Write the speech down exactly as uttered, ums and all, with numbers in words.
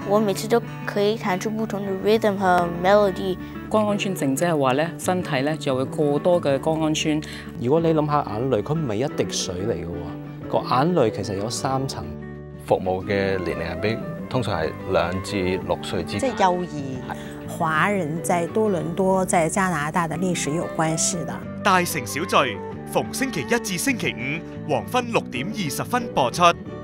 我每次都可以彈出不同的 rhythm 和 melody。 胱氨酸症即係話咧，身體咧就會過多嘅胱氨酸。 如果你諗下眼淚，佢唔係一滴水嚟嘅喎，個眼淚其實有三層。 服務嘅年齡係比通常係兩至六歲之間。 即係幼兒。華人在多倫多、在加拿大的歷史有關係的。 大城小聚，逢星期一至星期五黃昏六點二十分播出。